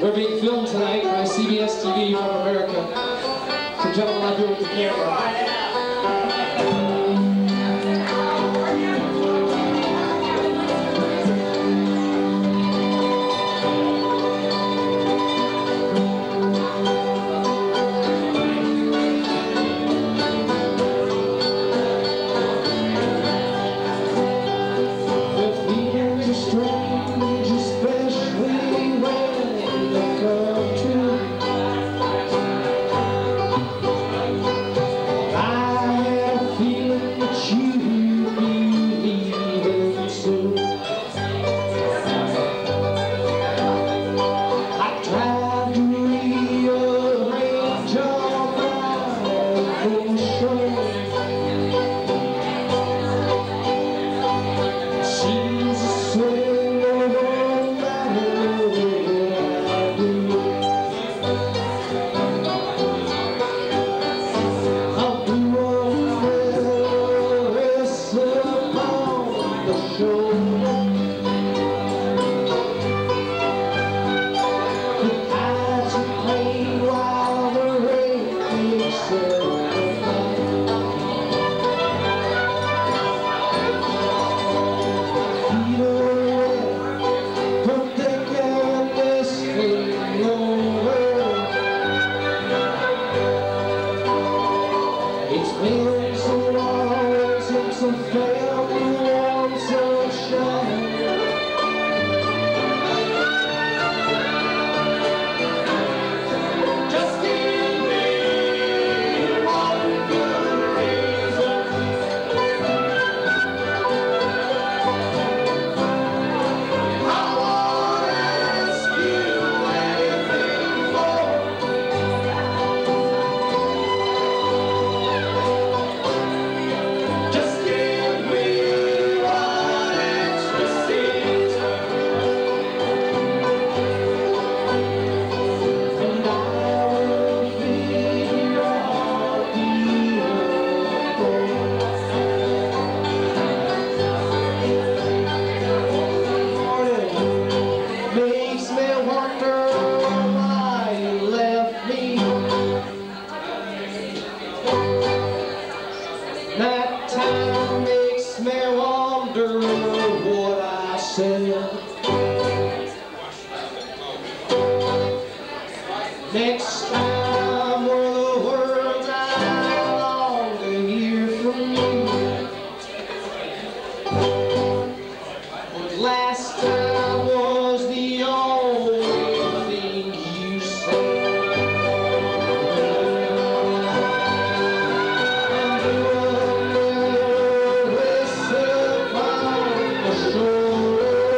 We're being filmed tonight by CBS TV from America. Some gentlemen up here with the camera.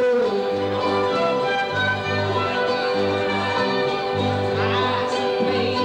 Please.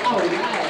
All right.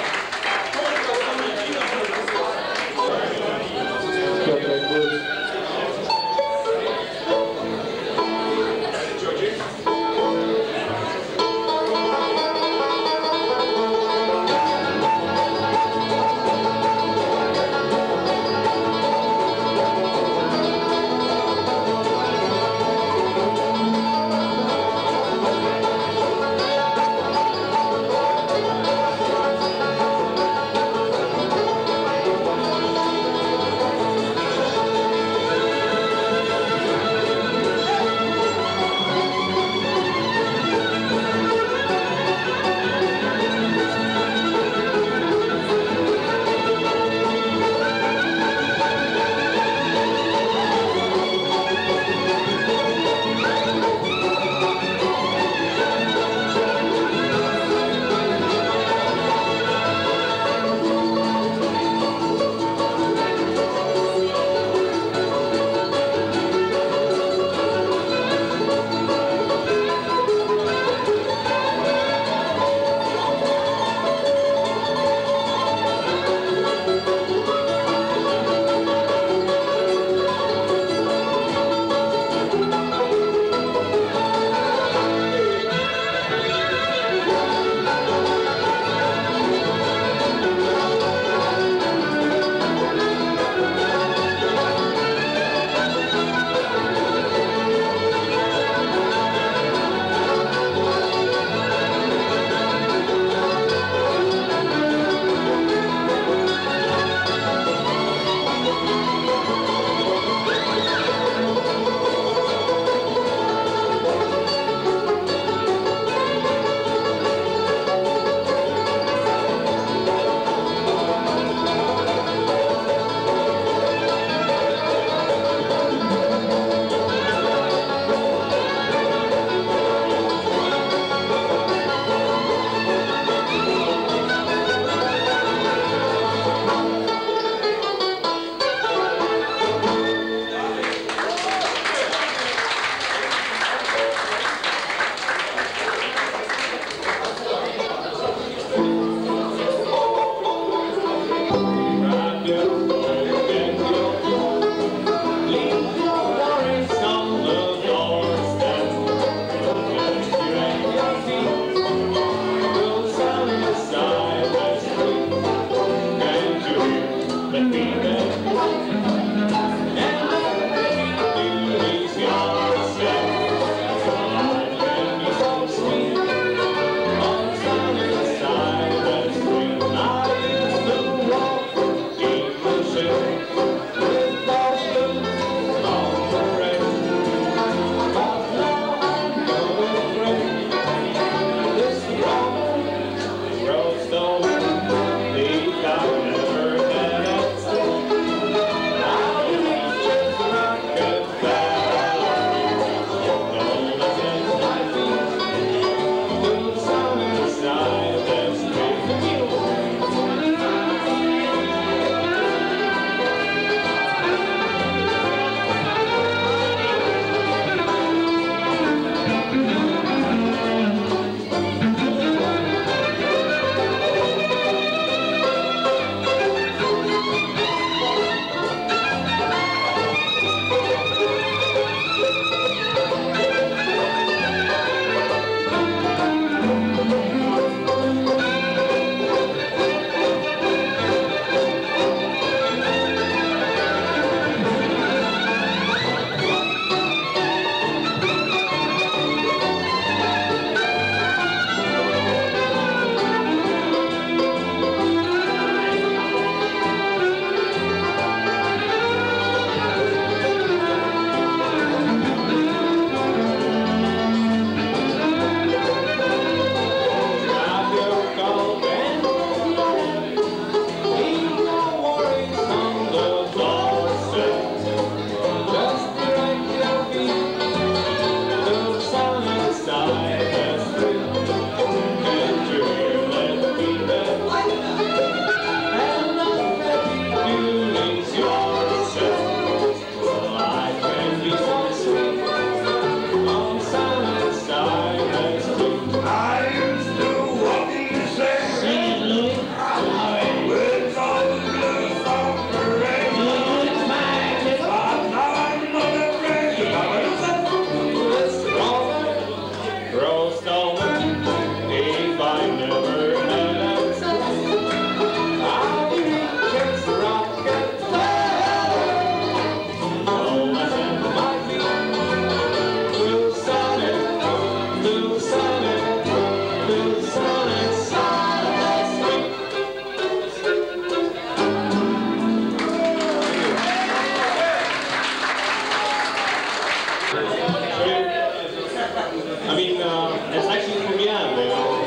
I mean, it's actually from Vienna, you know.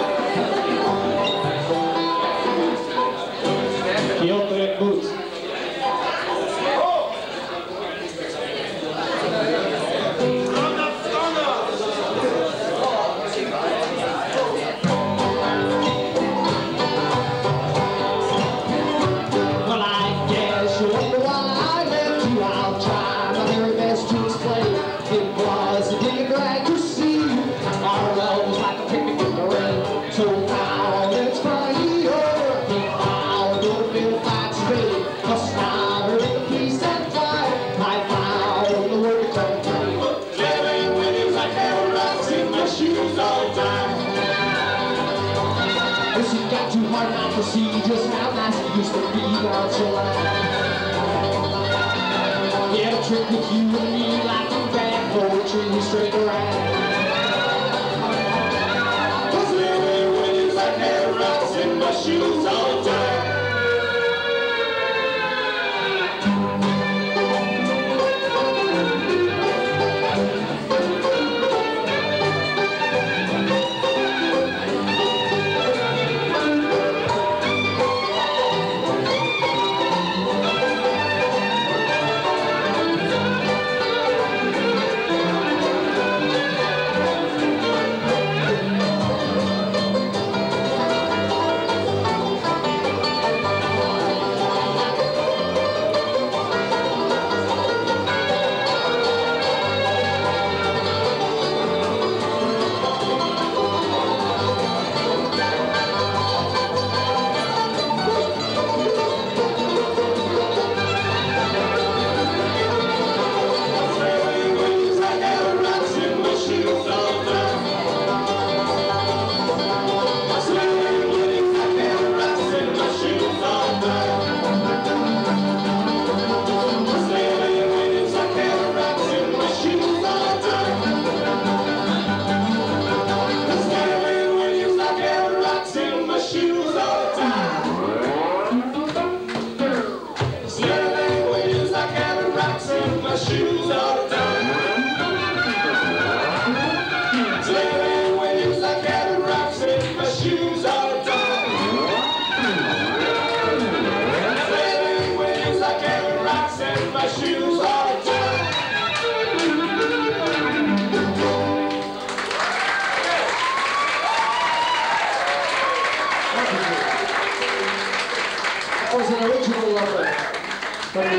Kyoto jak but. Well, I guess you wonder why I left you. I'll try my very best to explain. It was a day glad to see you. Our love was like a picnic in the rain. So now let's finally over. I'll go build fight straight. Cause now we're in the peace and quiet. I found the word to come through. Living with you like there rocks in my shoes all the time. Guess it got too hard not to see just how nice it used to be down so long. Yeah, the trick with you and me like a bad poetry straight around. Cause living with you like there rocks in my shoes all the time. That was an original number from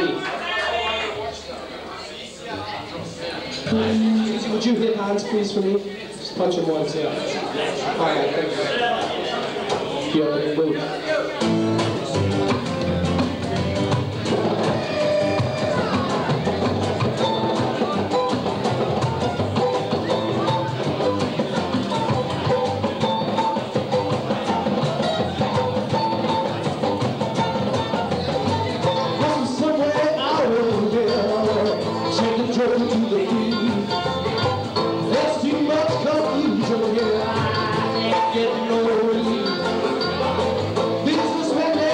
me. Would you hit hands, please, for me? Just punch him once, yeah. All right, thank you. Feel the boot. Businessmen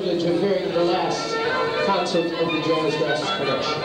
privilege of hearing the last concert of the Jazz Fest production.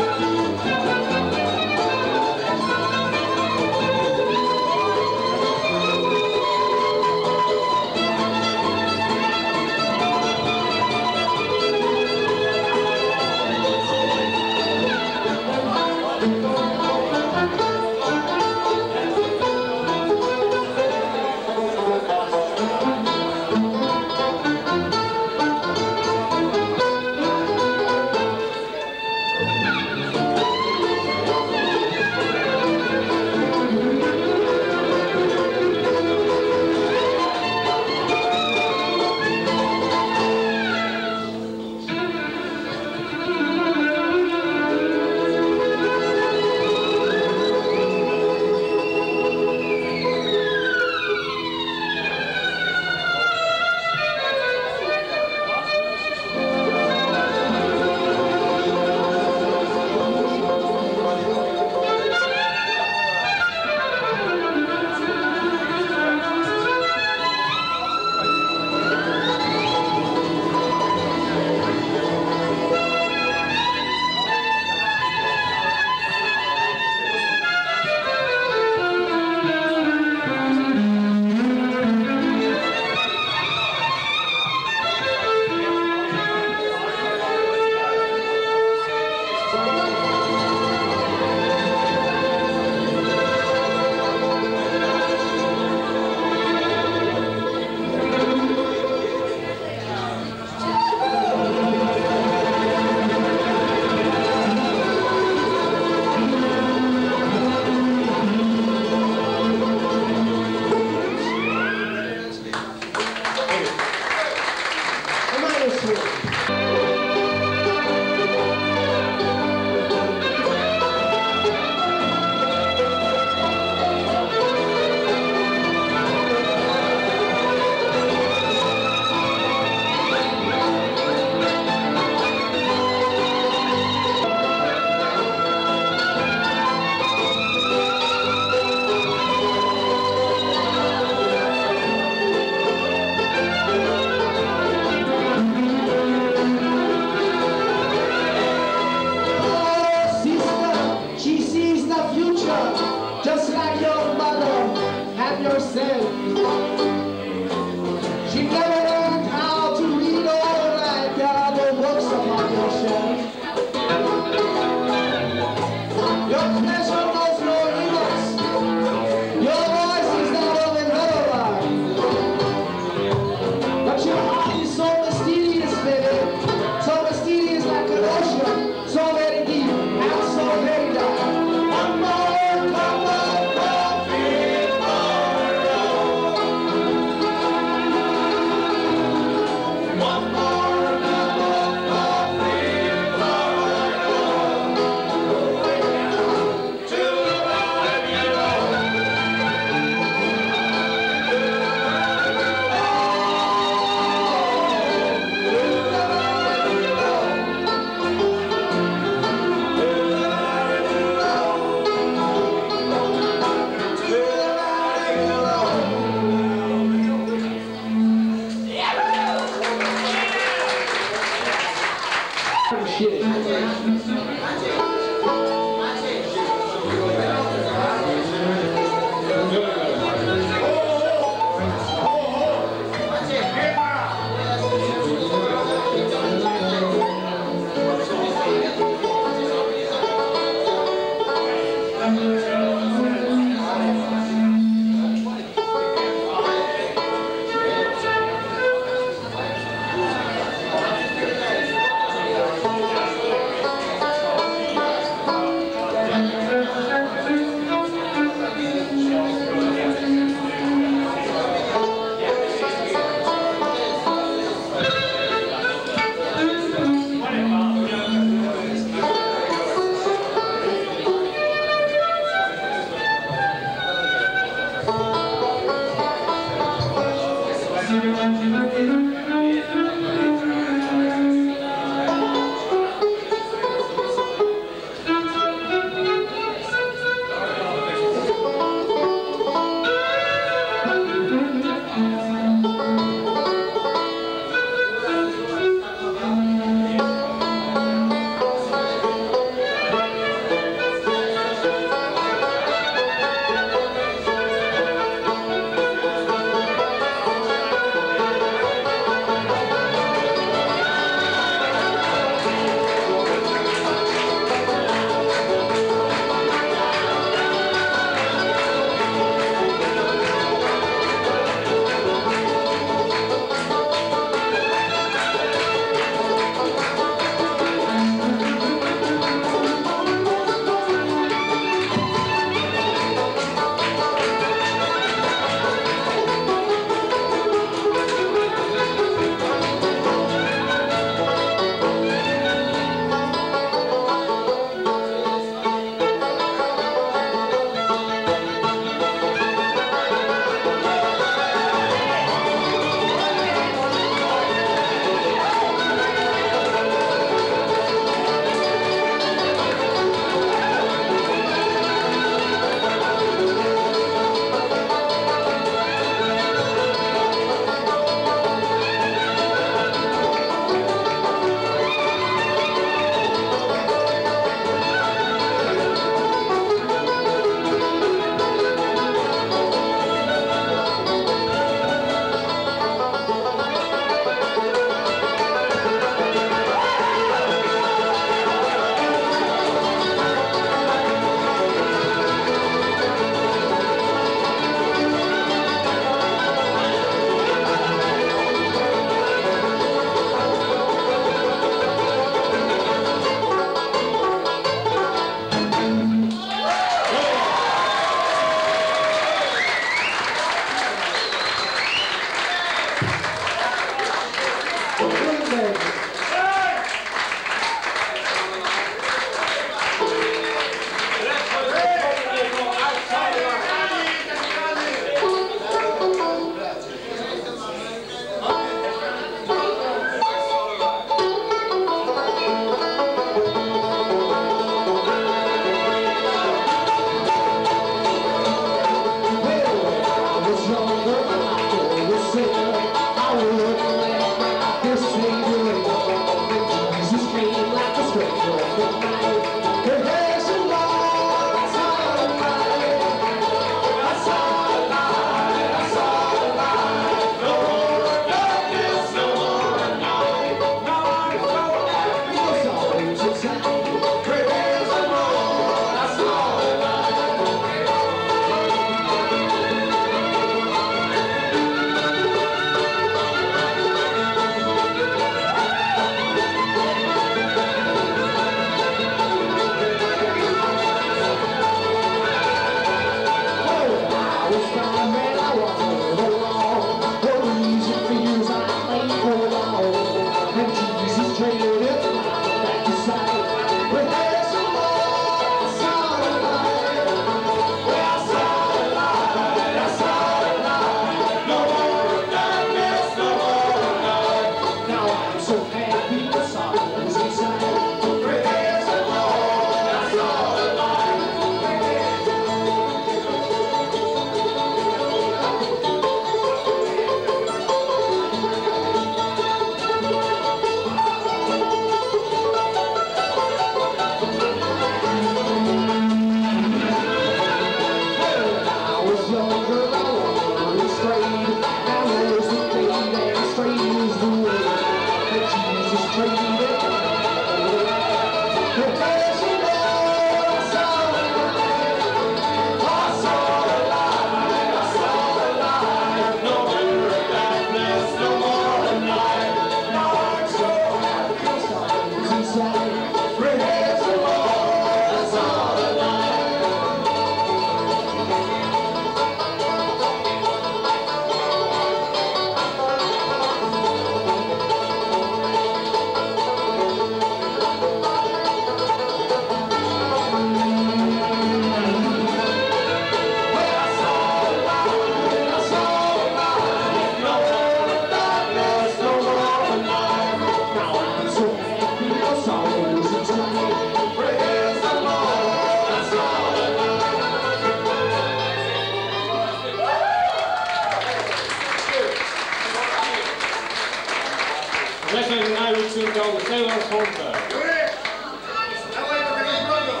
Second, I will soon call the Sailor Hunter. Jurek! Dawaj do tego zbroju!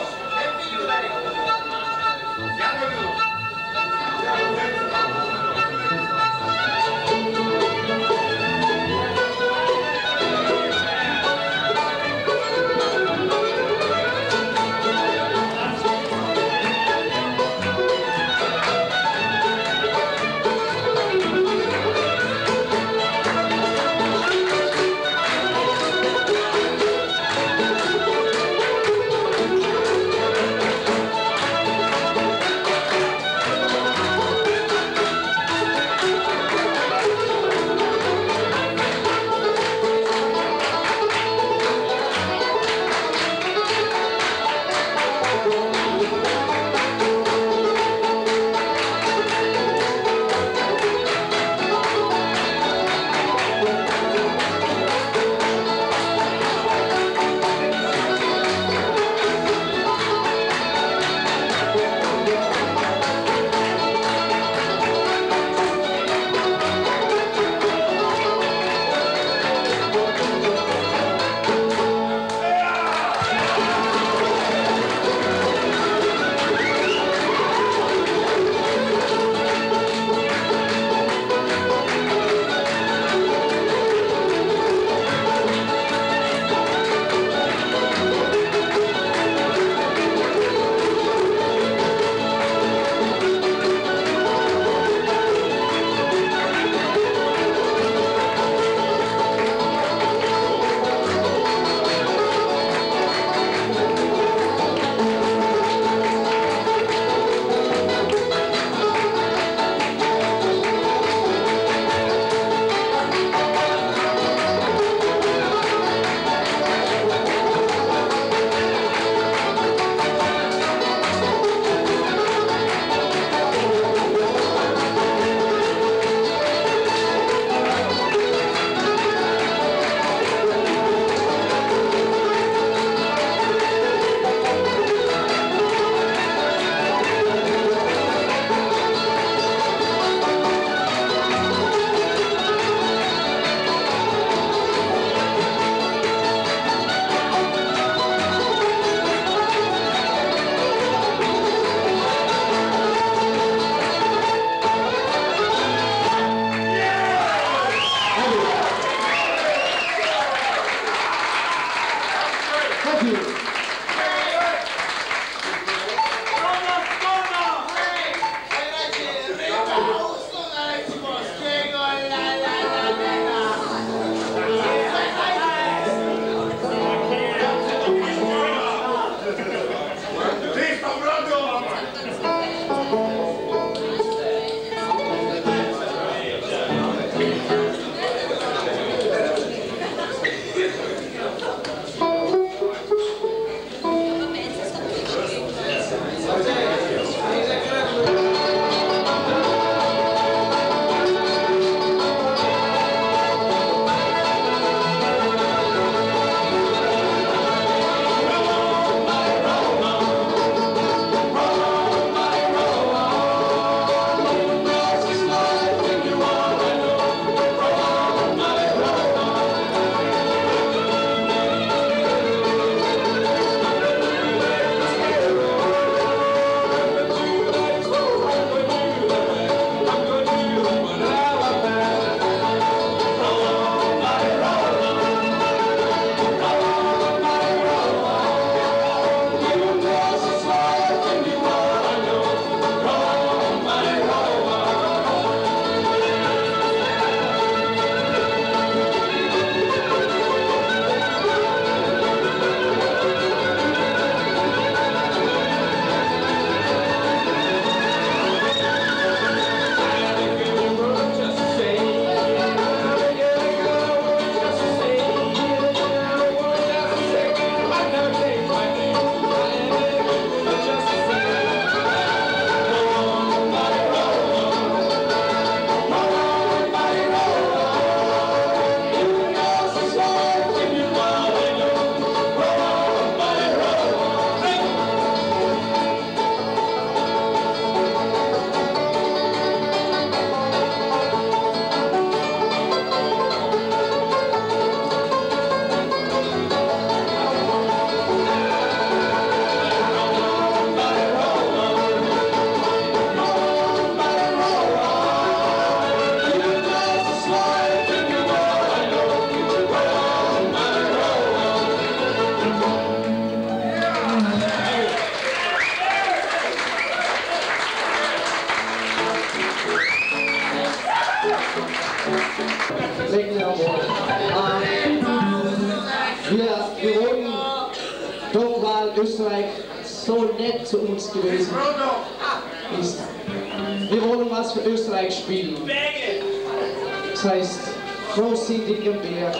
wir wurden doch, weil Österreich so nett zu uns gewesen ist. Wir wollen was für Österreich spielen. Das heißt, Großsindigenberg.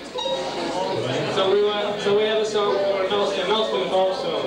So we have a song for announcement also.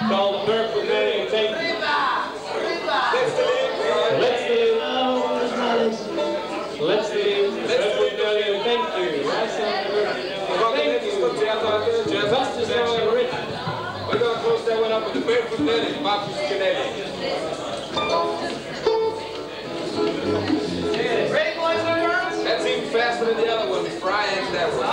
called Paraphernalia. Thank you. Let's leave. Paraphernalia. Thank you. Thank you. Justice Howard Rich. We're going to close that one up with the Paraphernalia. Bob's Canadian. Ready, boys and girls? That's even faster than the other one. Fry ends that one.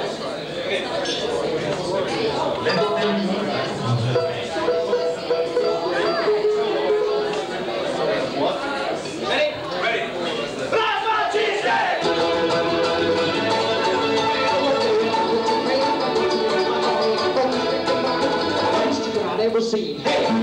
Ready? Ready. I've ever seen.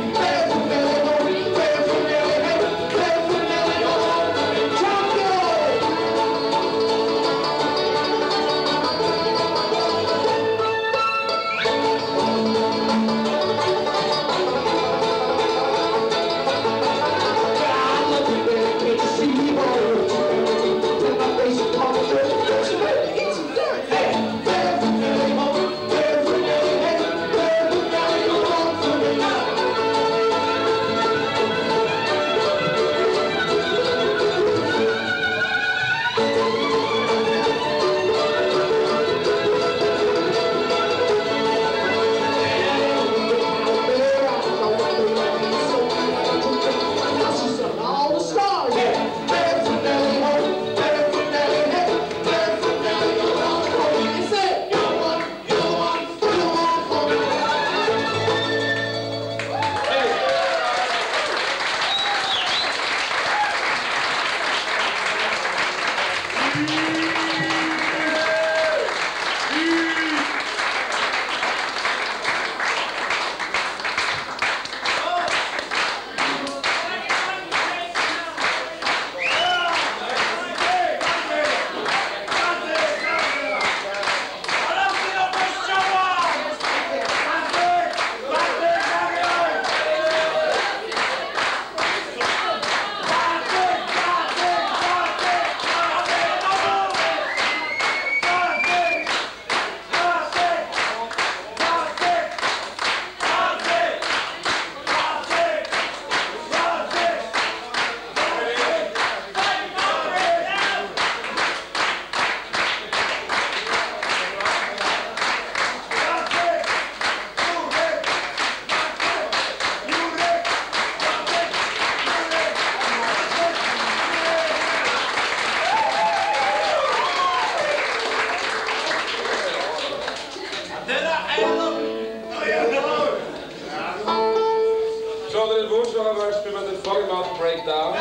Breakdown.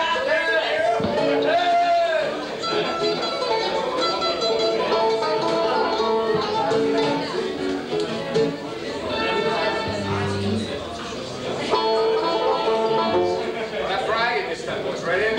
That's right, this time. Ready?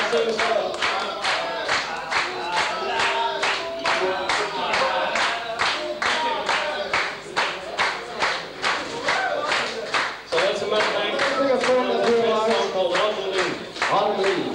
that's a matter of fact, called Mandolin.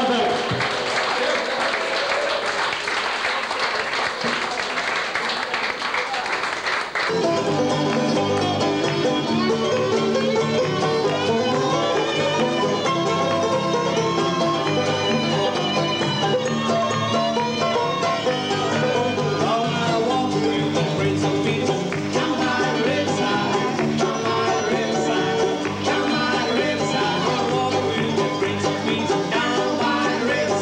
Wacek. Down by the riverside,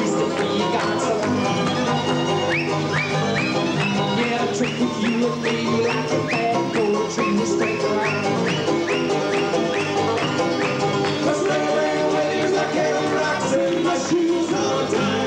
used to be got so yeah, a trick with you and me like a bad poetry was straight around. Let's ring ring waves like kettle rocks in my shoes all the time.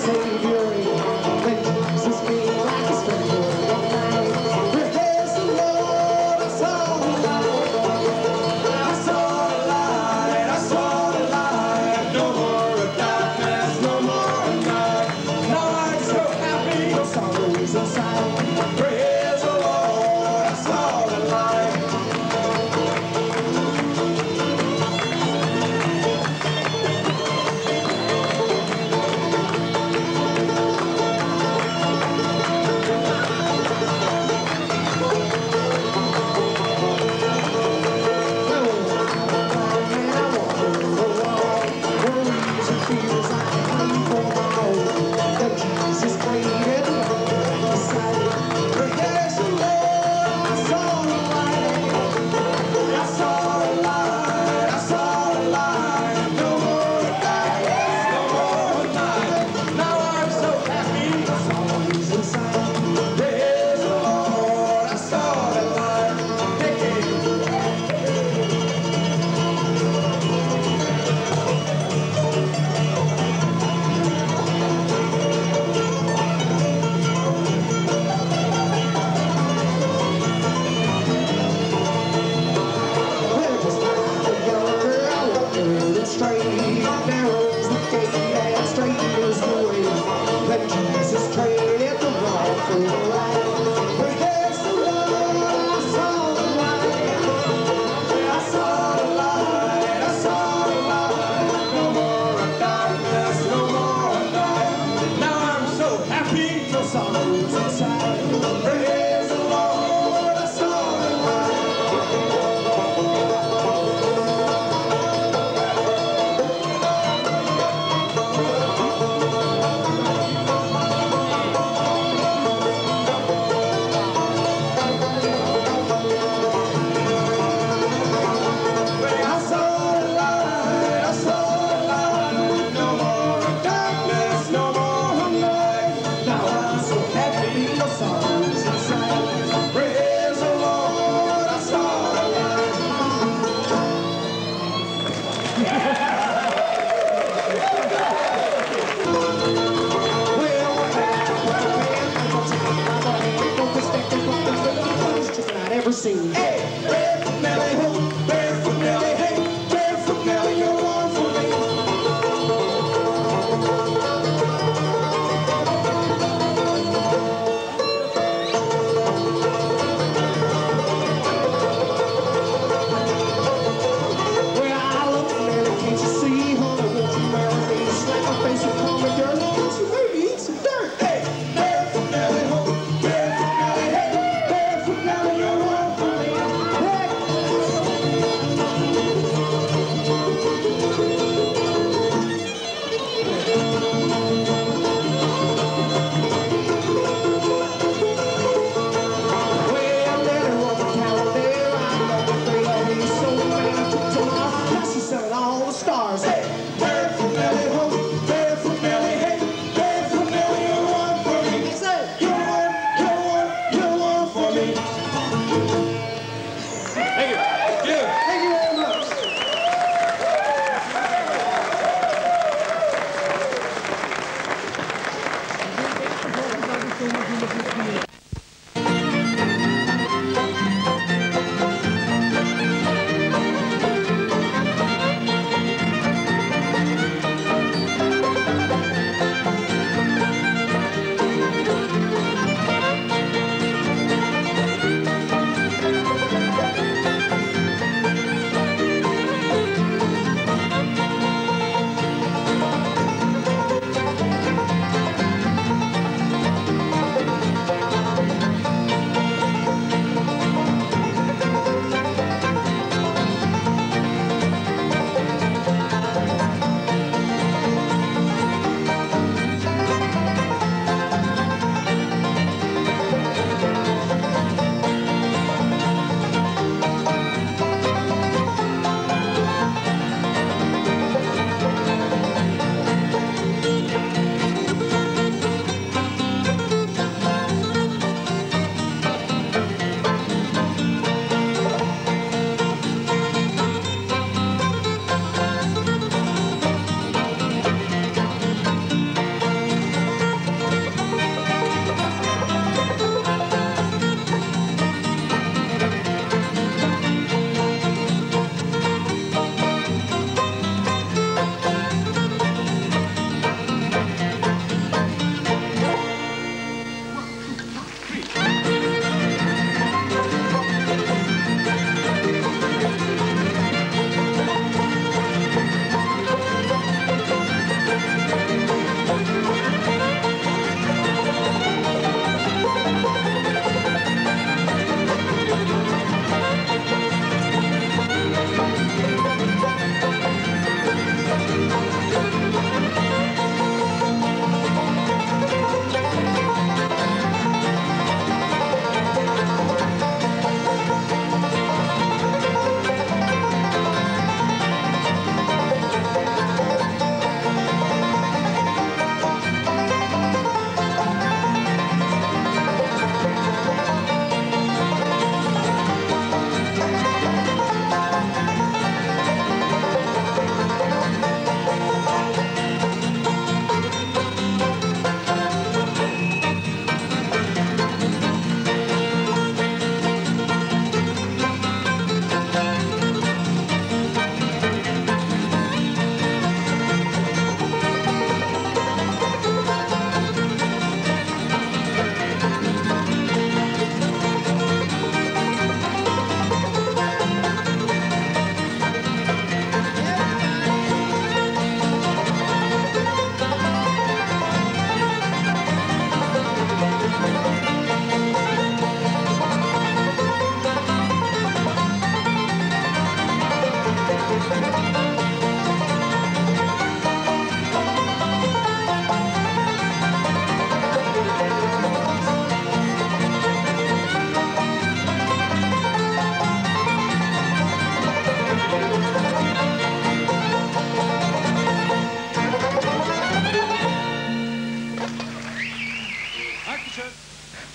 Savior, when Jesus came like a stranger one night. Praise the Lord, I saw the light. I saw the light, I saw the light. No more of darkness, no more of night. Now I'm so happy, no sorrows inside. Praise the Lord, I saw the light.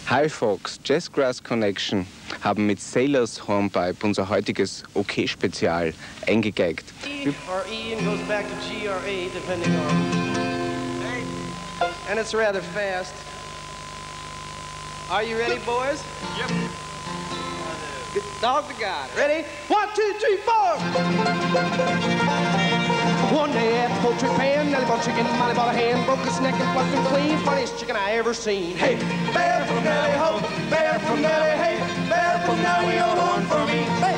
Hi Folks, Jazzgrass Connection haben mit Sailor's Hornpipe unser heutiges OK-Spezial eingegeigt. Or E and goes back to G or A depending on. And it's rather fast. Are you ready, boys? Yep. Good dog to God. Ready? 1, 2, 3, 4. One day at the poultry pan, Nelly bought chicken, Molly bought a hen, broke his neck and plucked him clean. Funniest chicken I ever seen. Hey, bear from Nelly, ho, bear from Nelly, hey, bear from Nelly, you're the one for me. Hey.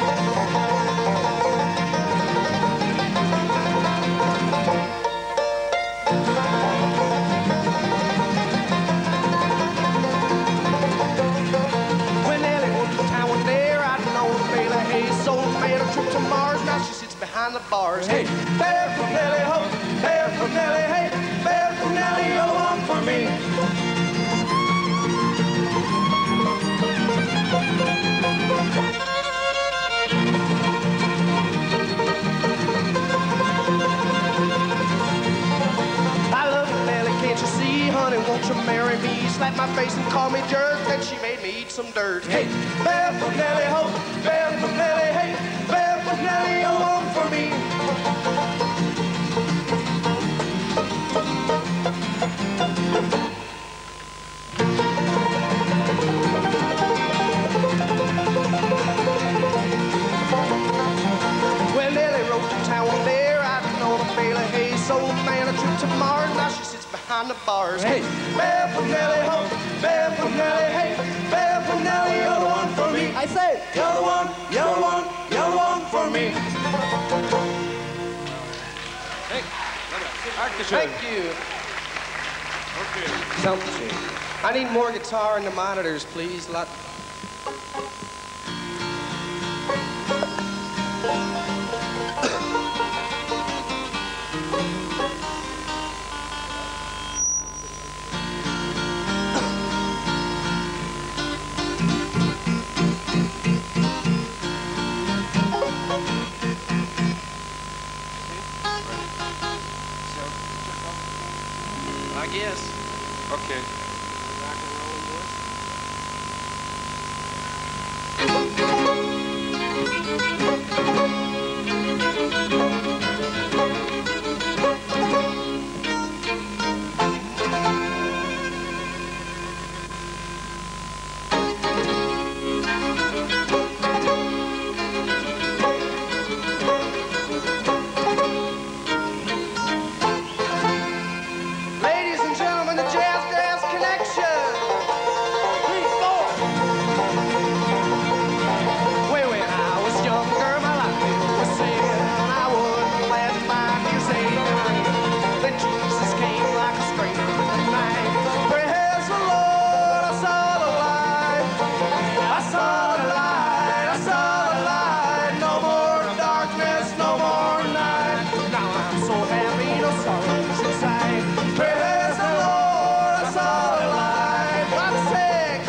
Behind the bars, hey, bear from Nelly, ho, bear from Nelly, hey, bear from Nelly, you're the one for me. I love you, Nelly, can't you see, honey, won't you marry me? Slap my face and call me jerk, then she made me eat some dirt. Hey, bear from Nelly, ho, bear from Nelly, hey, bear from Nelly, you're the one for me. Well, Nelly rode to town one day, riding on a bale of hay, sold a man a trip to Mars, now she sits behind the bars. Hey, bear from Nelly, ho, bear from Nelly, hey, bear from Nelly, you're the one for me. I say, you're the one, you're the one, you're the one for me. Thank you. Okay. Something. I need more guitar in the monitors, please. I guess. Okay. Rock and rolling, boys. Ladies and gentlemen, the Jazzgrass Connection. 3, 4. When I was younger, my life was saying I wouldn't let my music ring. Then Jesus came like a stranger in the night. Praise the Lord, I saw the light. I saw the light, I saw the light. No more darkness, no more night. Now I'm so happy, no sorrows inside. Praise the Lord, I saw the light. Wacek.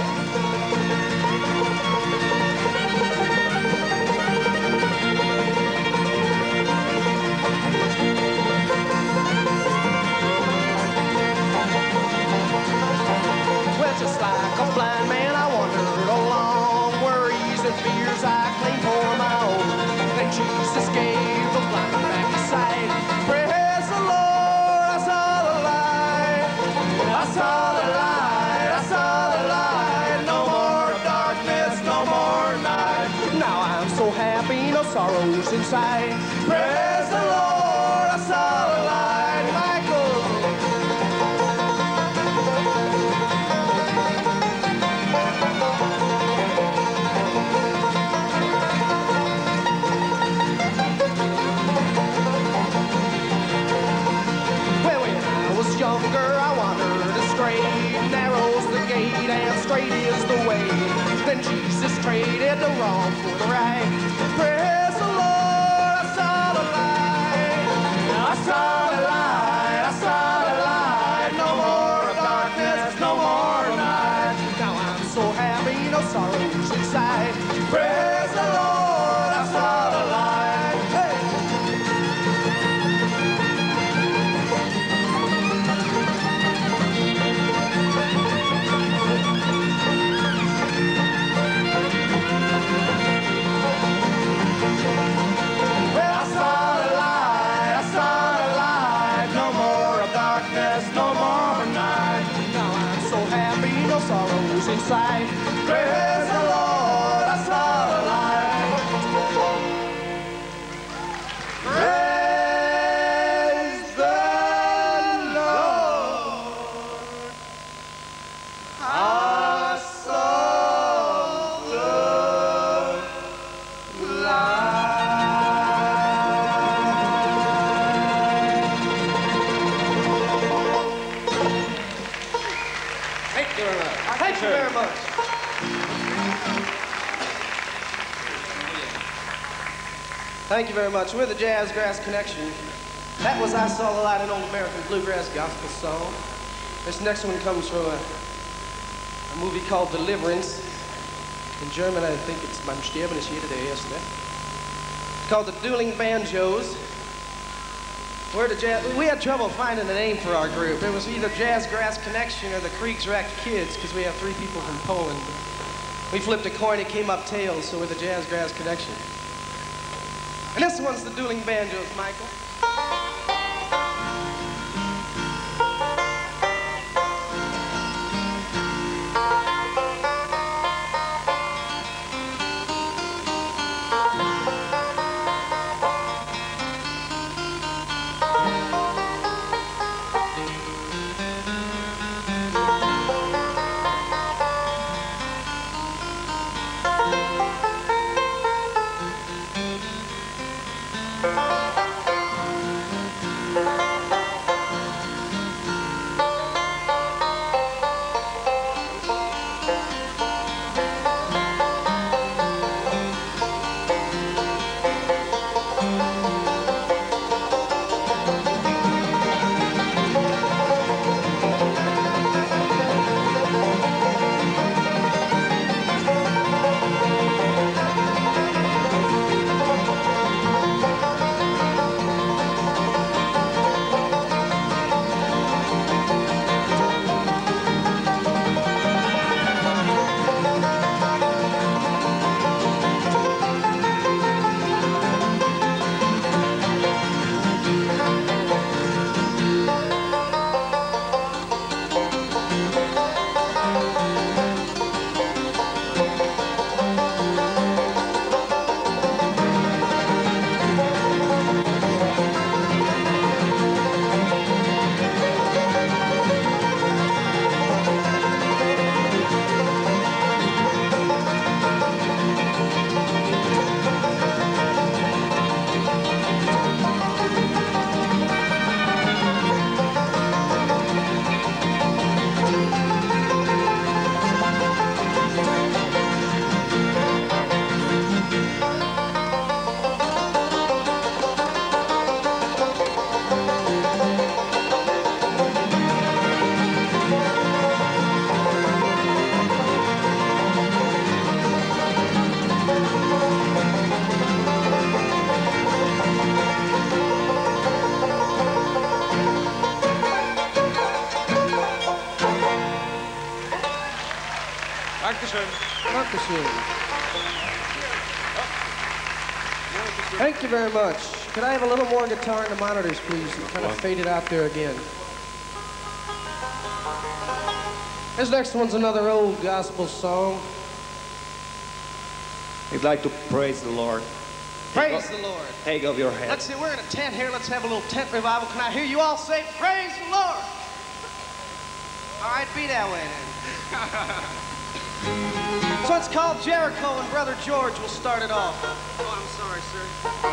Well, just like a blind man, I wandered along, worries and fears I claimed for my own. Then Jesus gave the blind man back his sight. Praise the Lord, I saw the light. I saw the light, I saw the light. No more darkness, no more night. Now I'm so happy, no sorrows inside. Praise the Lord, I saw the light. Michael. Well, when I was younger, I wandered astray. Narrow's the gate and straight is the way. Then Jesus traded the wrong for the right. Praise the Lord, I saw the light. I saw the light, I saw the light. No more darkness, no more night. Now I'm so happy, no sorrows inside. Praise the Lord, I saw the light. Hey. our night. Now I'm so happy, no sorrows inside. Praise the Lord, I saw the light. Praise the Lord, I saw the Thank you very much. Thank you very much. We're the Jazz Grass Connection. That was I Saw the Light, an old American bluegrass gospel song. This next one comes from a movie called Deliverance. In German, I think it's Beim Sterben ist jeder der Erste. It's called The Dueling Banjos. We had trouble finding a name for our group. It was either Jazz Grass Connection or the Kriegsrack Kids, because we have 3 people from Poland. We flipped a coin, it came up tails, so we're the Jazz Grass Connection. And this one's the Dueling Banjos, Michael. Thank you very much. Could I have a little more guitar in the monitors, please? It kind of faded out there again. This next one's another old gospel song. I'd like to praise the Lord. Praise the Lord. Take off your head. Let's see, we're in a tent here. Let's have a little tent revival. Can I hear you all say, praise the Lord? All right, be that way then. So it's called Jericho, and Brother George will start it off. Oh, I'm sorry, sir.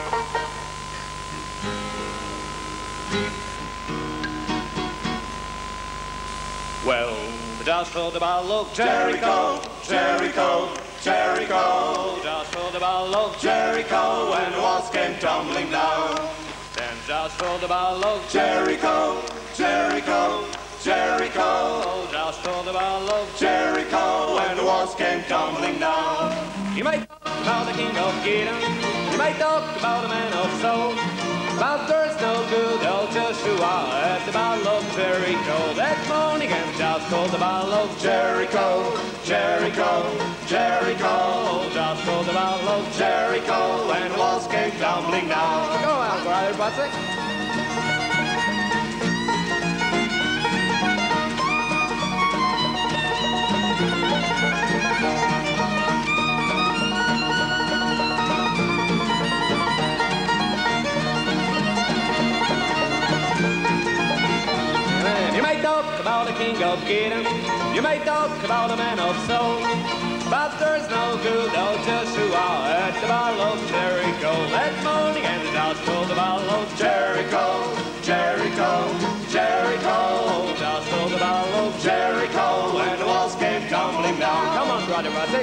Well, just for the battle of Jericho, Jericho, Jericho. Just for the battle of Jericho, when the walls came tumbling down. Then just for the battle of Jericho, Jericho, Jericho. Just for the battle of Jericho, when the walls came tumbling down. You might talk about the king of Gideon, you might talk about the man of soul, about girls no good, old Joshua at the battle of Jericho. That morning and just called the battle of Jericho, Jericho, Jericho. Just called the battle of Jericho, when the walls came tumbling down. Go on, Brother Wacek. king of Eden. You may talk about a man of soul, but there's no good old Joshua at the Battle of Jericho. That morning and the dust told the Battle of Jericho, Jericho, Jericho. Dust told the Battle of Jericho, and the walls came tumbling down. Come on, brother Wacek.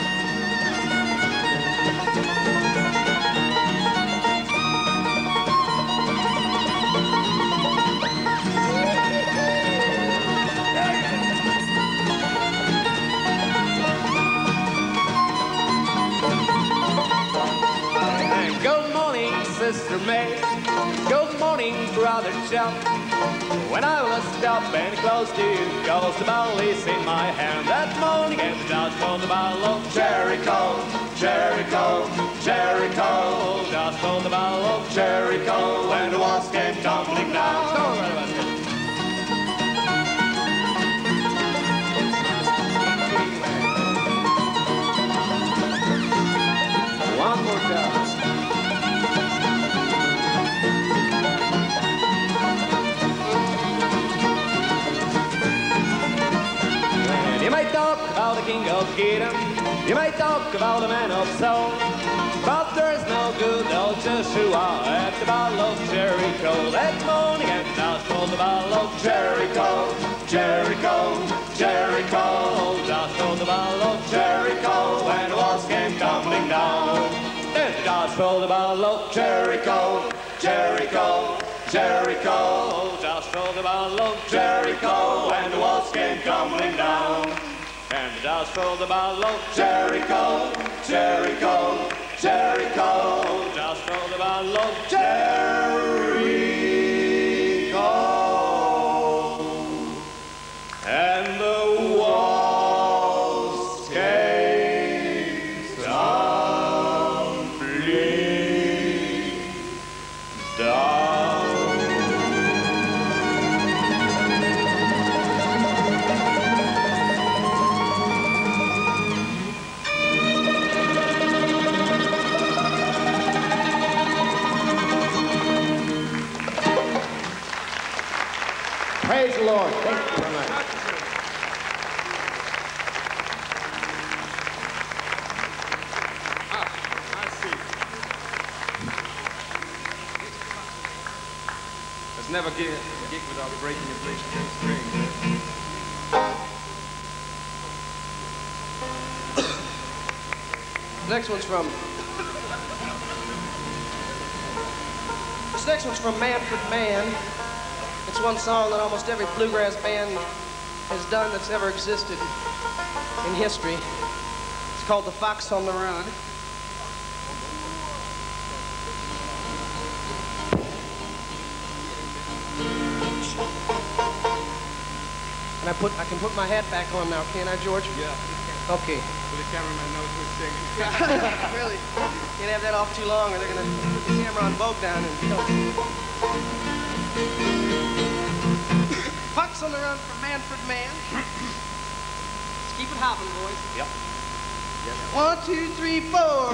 Sister May, good morning, brother John. When I was up and close to you, cause the ball is in my hand. That morning and the dust told the Battle of Jericho, Jericho, Jericho. Dust told the Battle of Jericho, and the walls came tumbling down. Come on, brother Wacek. One more time. You may talk about the king of Eden, you may talk about a man of soul, but there's no good old Joshua at the Battle of Jericho. That morning and the dust told the Battle of Jericho, Jericho, Jericho. Dust told the Battle of Jericho, and the walls came tumbling down. Then the dust told the Battle of Jericho, Jericho, Jericho. Dust told the Battle of Jericho, and the walls came tumbling down. And the dust told the Battle of Jericho, Jericho, Jericho. Dust told the Battle of Jericho, and the walls came tumbling down. Praise the Lord. Thank you very much. I see. Let's never gig without breaking your place string. This next one's from Manfred Mann. It's one song that almost every bluegrass band has done that's ever existed in history. It's called The Fox on the Run. And I can put my hat back on now, can't I, George? Yeah. Okay. So the cameraman knows who's singing. Really? Can't have that off too long or they're gonna put the camera on Bogdan and Fox on the Run from Manfred Mann. Let's keep it hopping, boys. Yep. Yes. 1, 2, 3, 4.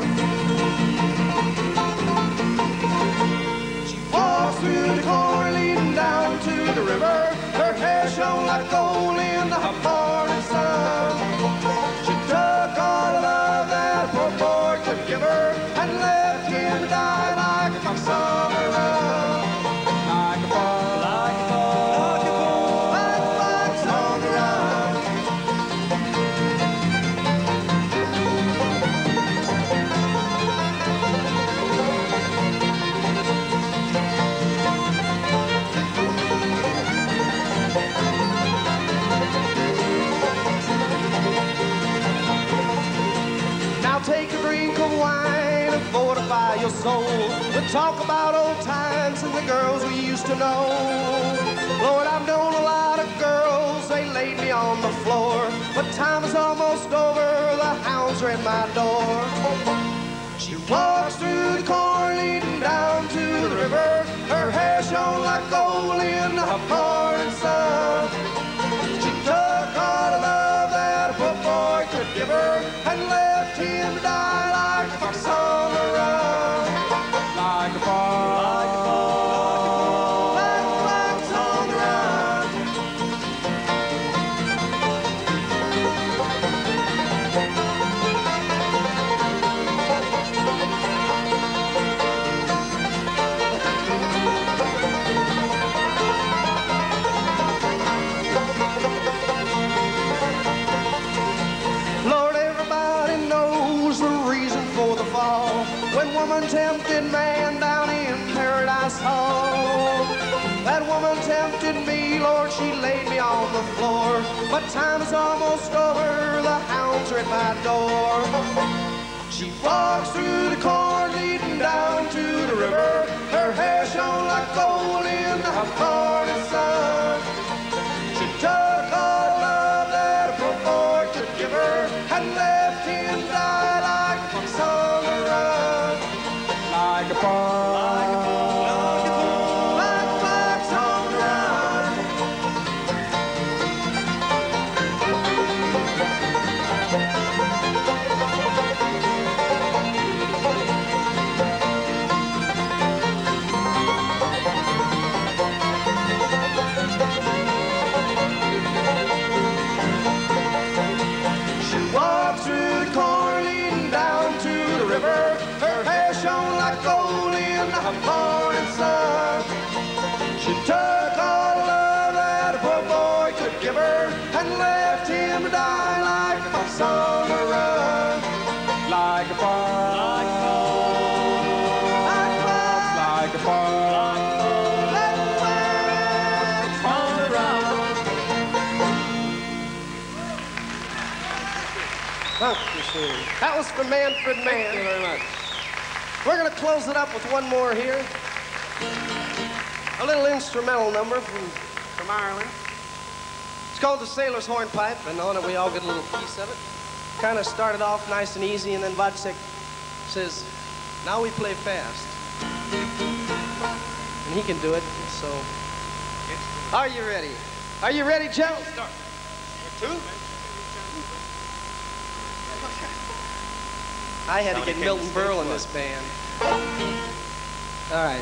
She walks through the corn leading down to the river. Her hair shone like gold in the hot morning sun. She took all the love that a poor boy could give her and left him to die like a fox on the run. Like a fox, like a fox, like a fox on the run. Now take a drink of wine and fortify your soul. We'll talk about old times and the girls we used to know. Lord, I've known a lot of girls, they laid me on the floor. But time is almost over, the hounds are at my door. She walks through the corn leading down to the river. Her hair shone like gold in the hot morning sun. She took all the love that a poor boy could give her and left him to die like a fox on the run. Like a fox, like a fox, like a fox on the run. woman tempted man down in Paradise Hall. That woman tempted me, Lord, she laid me on the floor. But time is almost over, the hounds are at my door. She walks through the corn leading down to the river. Her hair shone like gold in the morning sun. She took all the love that a poor boy could give her and left him die like a fox on the run. Like a fox. Her hair shone like gold in the morning sun. She took all the love that a poor boy could give her and left him to die like a fox on the run. Like a fox. Like a fox. Like a fox. Like a fox on the run. Thank you, sir. That was for Manfred Mann. Thank you very much. We're going to close it up with one more here. A little instrumental number from Ireland. It's called the Sailor's Hornpipe, and on it we all get a little piece of it. Kind of started off nice and easy, and then Wacek says, now we play fast. And he can do it, so. Are you ready? Are you ready, Joe? Start. Two? I had to get Milton Berle in this band. All right.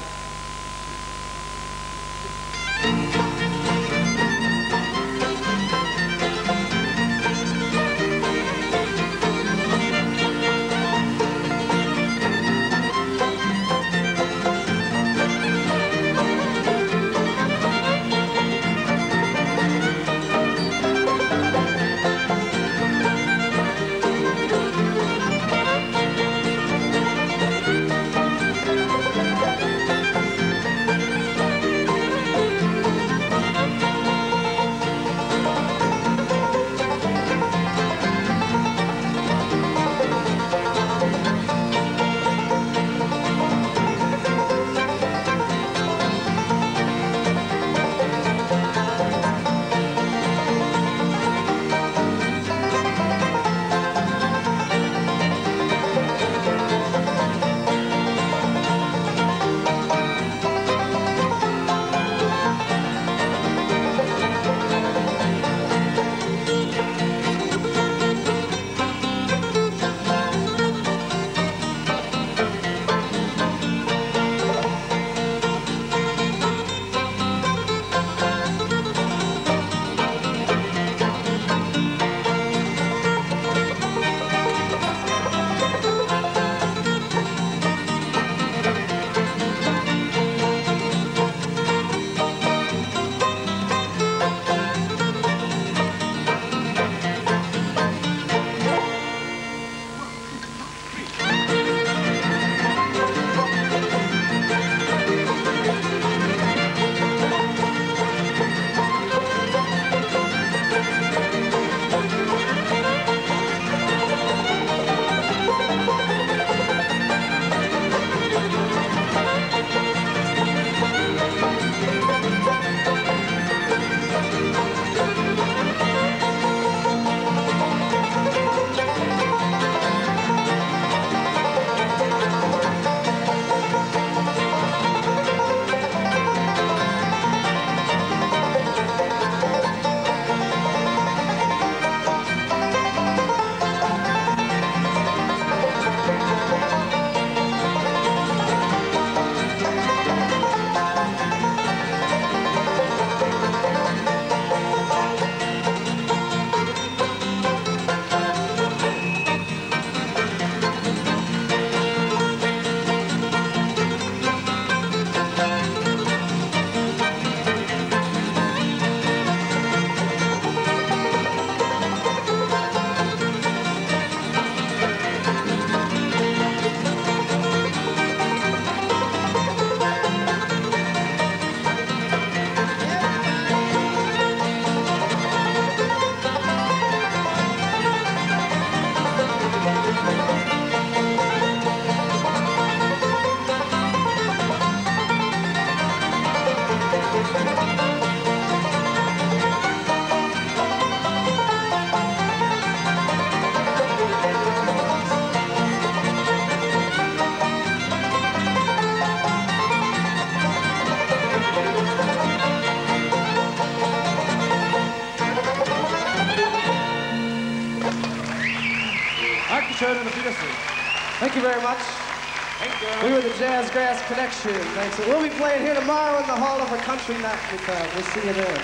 Dankeschön und auf Wiedersehen. Thank you very much. Thank you. We were the Jazz Grass Connection. Thanks. We'll be playing here tomorrow in the Hall of a Country Night. We'll see you there.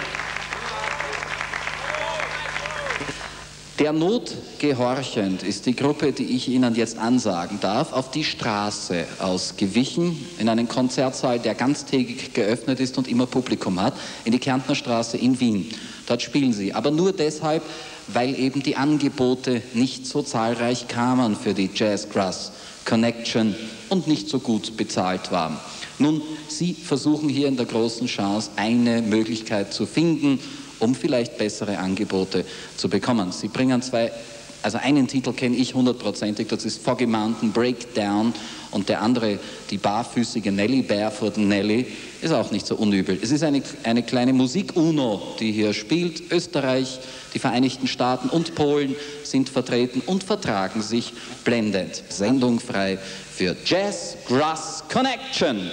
Der Not gehorchend ist die Gruppe, die ich Ihnen jetzt ansagen darf, auf die Straße ausgewichen, in einen Konzertsaal, der ganztägig geöffnet ist und immer Publikum hat, in die Kärntner Straße in Wien. Dort spielen sie, aber nur deshalb, weil eben die Angebote nicht so zahlreich kamen für die Jazz Grass Connection und nicht so gut bezahlt waren. Nun, Sie versuchen hier in der großen Chance eine Möglichkeit zu finden, um vielleicht bessere Angebote zu bekommen. Sie bringen einen Titel kenne ich hundertprozentig, das ist Foggy Mountain Breakdown, und der andere, die barfüßige Nelly, Barefoot Nelly, ist auch nicht so unübel. Es ist eine kleine Musik-UNO, die hier spielt. Österreich, die Vereinigten Staaten und Polen sind vertreten und vertragen sich blendend. Sendung frei für Jazz Grass Connection.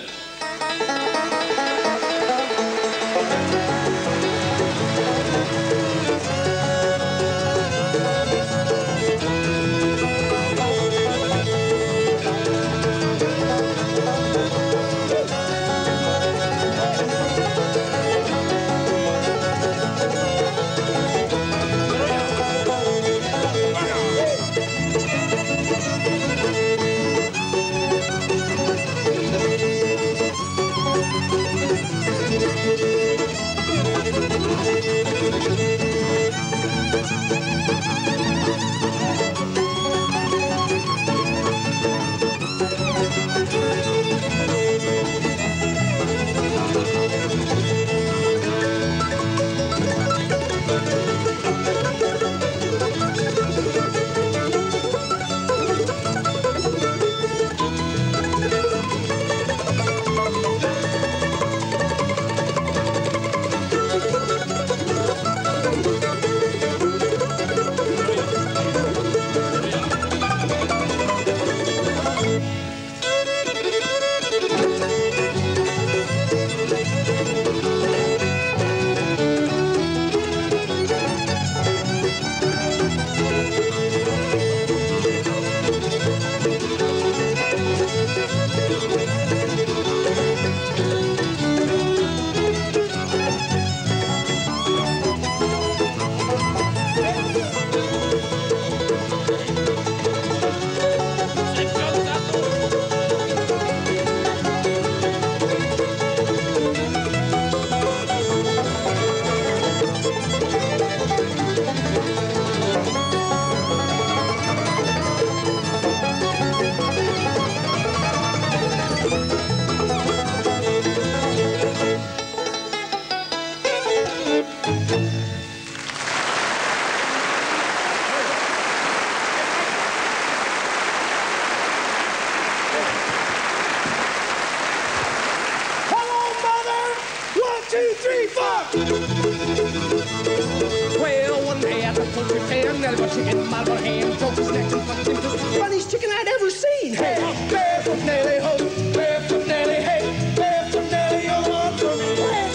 Well, one day at the poultry fair, Nelly bought chicken in my little hand, broke his neck and fucked him to the funniest chicken I'd ever seen. Hey, barefoot Nelly, ho, barefoot Nelly, hey, barefoot Nelly, you're on for me.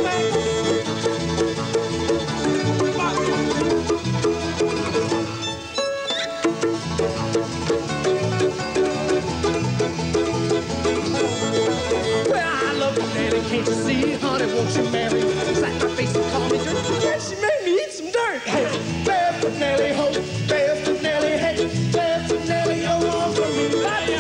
Well, I love you, Nelly, can't you see? Honey, won't you marry me? Slap my face and call me dirt. Yeah, she made me eat some dirt. Hey, barefoot Nelly, ho, barefoot Nelly, hey, barefoot Nelly, you're on for me.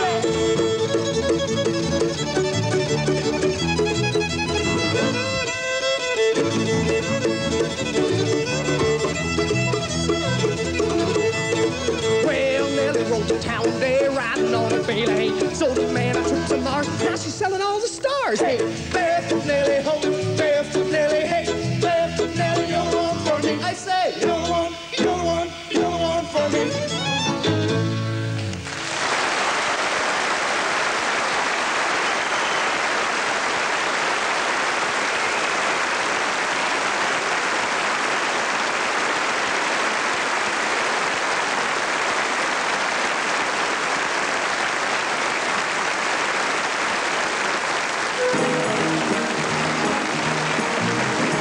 Well, Nelly rode to town day, riding on a bale of hay. So the man I took to Mars, now she's selling all the stars. Hey, barefoot Nelly, ho, barefoot Nelly, hey, barefoot Nelly, you're the one for me. I say, you're the one, you're the one, you're the one for me.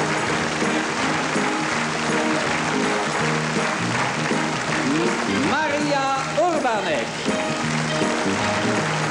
Mar Connect.